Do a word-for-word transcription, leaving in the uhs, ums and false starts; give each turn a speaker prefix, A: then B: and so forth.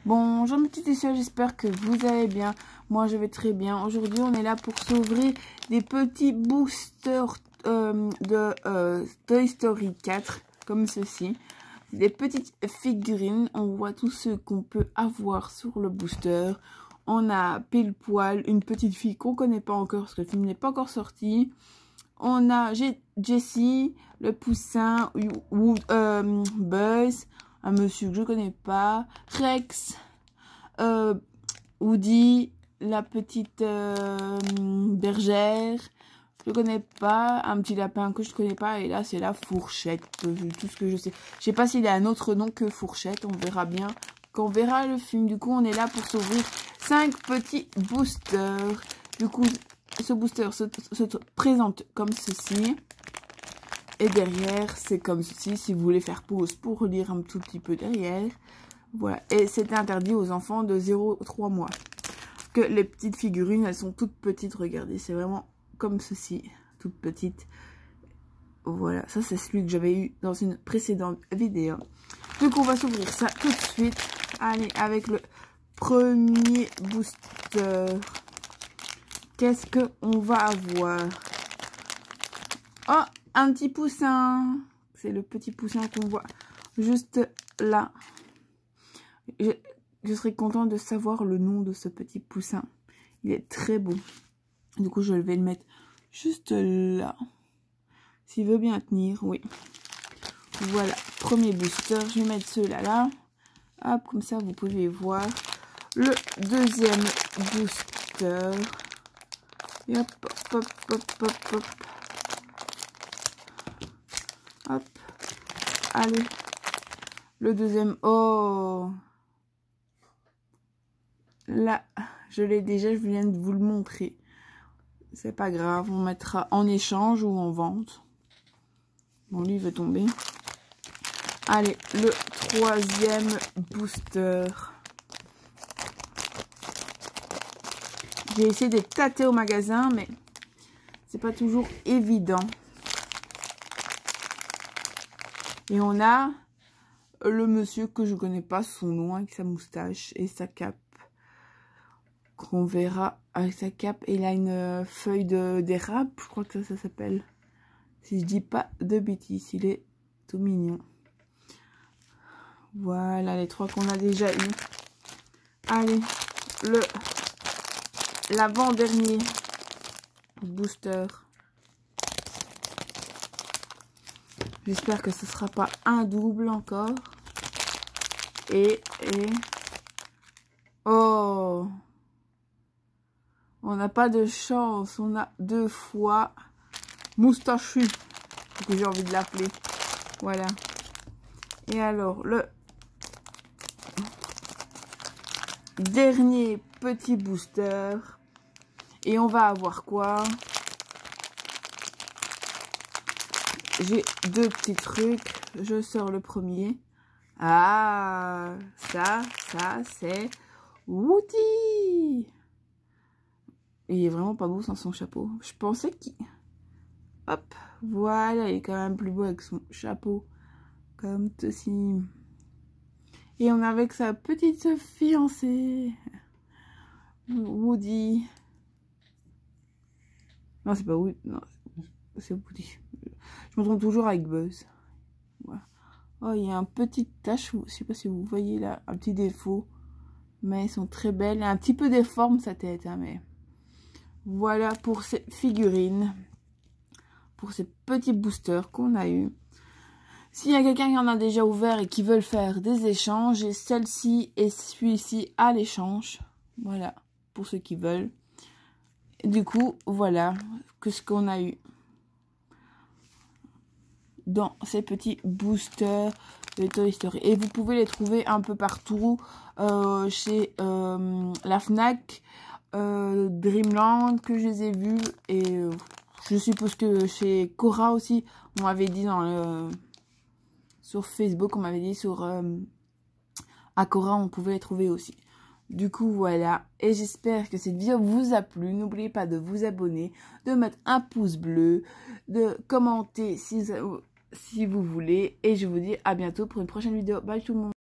A: Bonjour mes petites sœurs, j'espère que vous allez bien. Moi je vais très bien. Aujourd'hui on est là pour s'ouvrir des petits boosters euh, de euh, Toy Story quatre, comme ceci. Des petites figurines, on voit tous ceux qu'on peut avoir sur le booster. On a pile poil une petite fille qu'on connaît pas encore parce que le film n'est pas encore sorti. On a Jessie, le poussin, ou euh, Buzz, un monsieur que je connais pas, Rex, euh, Woody, la petite euh, bergère, je connais pas, un petit lapin que je connais pas, et là c'est la fourchette, tout ce que je sais. Je sais pas s'il a un autre nom que fourchette, on verra bien quand on verra le film. Du coup on est là pour s'ouvrir cinq petits boosters. Du coup ce booster se, se présente comme ceci. Et derrière, c'est comme ceci, si vous voulez faire pause pour lire un tout petit peu derrière. Voilà, et c'est interdit aux enfants de zéro à trois mois. Que les petites figurines, elles sont toutes petites, regardez, c'est vraiment comme ceci, toutes petites. Voilà, ça c'est celui que j'avais eu dans une précédente vidéo. Donc on va s'ouvrir ça tout de suite. Allez, avec le premier booster. Qu'est-ce qu'on va avoir? Oh, un petit poussin. C'est le petit poussin qu'on voit juste là. Je, je serais contente de savoir le nom de ce petit poussin. Il est très beau. Du coup, je vais le mettre juste là. S'il veut bien tenir, oui. Voilà, premier booster. Je vais mettre ceux-là là. Hop, comme ça, vous pouvez voir. Le deuxième booster. Et hop, hop, hop, hop, hop. Hop. Allez. Le deuxième. Oh. Là, je l'ai déjà, je viens de vous le montrer. C'est pas grave, on mettra en échange ou en vente. Bon, lui, il veut tomber. Allez, le troisième booster. J'ai essayé de tâter au magasin, mais c'est pas toujours évident. Et on a le monsieur que je connais pas son nom, avec sa moustache et sa cape. Qu'on verra avec sa cape. Et il a une feuille d'érable, je crois que ça, ça s'appelle. Si je dis pas de bêtises, il est tout mignon. Voilà les trois qu'on a déjà eu. Allez, le l'avant-dernier booster. J'espère que ce sera pas un double encore. Et, et... Oh! On n'a pas de chance. On a deux fois Moustachu. Que j'ai envie de l'appeler. Voilà. Et alors, le dernier petit booster. Et on va avoir quoi? J'ai deux petits trucs. Je sors le premier. Ah, ça, ça, c'est Woody. Il est vraiment pas beau sans son chapeau. Je pensais qu'il... Hop, voilà, il est quand même plus beau avec son chapeau. Comme ceci. Et on a avec sa petite fiancée. Woody. Non, c'est pas Woody. Non, c'est Woody. Je me trompe toujours avec Buzz. Voilà. Oh, il y a un petit tache. Je sais pas si vous voyez là, un petit défaut. Mais elles sont très belles. Il y a un petit peu déforme sa tête, hein, mais... Voilà pour ces figurines. Pour ces petits boosters qu'on a eu. S'il y a quelqu'un qui en a déjà ouvert et qui veut faire des échanges, j'ai celle-ci et celui-ci à l'échange. Voilà, pour ceux qui veulent. Et du coup, voilà que ce qu'on a eu dans ces petits boosters de Toy Story. Et vous pouvez les trouver un peu partout, euh, chez euh, la Fnac, euh, Dreamland, que je les ai vus, et euh, je suppose que chez Cora aussi, on m'avait dit dans le... Sur Facebook, on m'avait dit sur... Euh, à Cora, on pouvait les trouver aussi. Du coup, voilà. Et j'espère que cette vidéo vous a plu. N'oubliez pas de vous abonner, de mettre un pouce bleu, de commenter si, si vous voulez. Et je vous dis à bientôt pour une prochaine vidéo. Bye tout le monde.